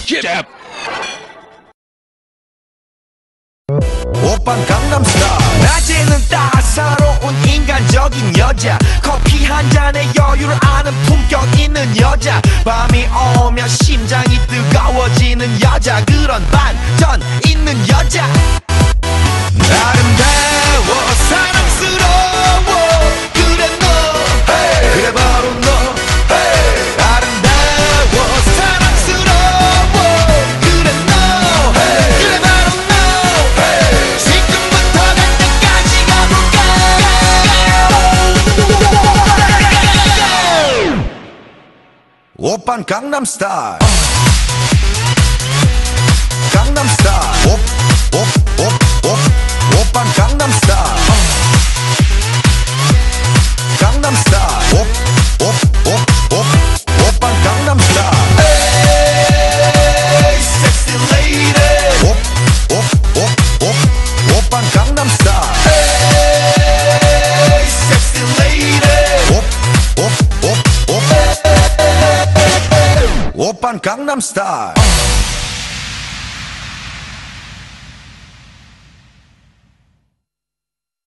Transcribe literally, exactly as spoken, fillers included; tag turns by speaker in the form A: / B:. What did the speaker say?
A: Jab.
B: 오빤 강남스타일. 낮에는 따사로운 인간적인 여자, 커피 한 잔에 여유를 아는 품격 있는 여자, 밤이 오면 심장이 뜨거워지는 여자, 그런 반전 있는 여자. 아름다워 사랑스러워 그래 너, hey. 그래 바로 너, hey. 아름다워 사랑스러워 그래 너, hey. 그래 바로 너, hey. 지금부터 갈 때까지 가볼까. 오빤 강남스타일. 강남스타일. 오, 오, 오, 오. 오빤 강남스타일. 강남스타일. 오, 오, 오, 오. 오빤 강남스타일. Hey, sexy lady. 오, 오, 오, 오. 오빤 강남스타일. Hey, sexy lady. 오, 오, 오, 오. 오빤 강남스타일.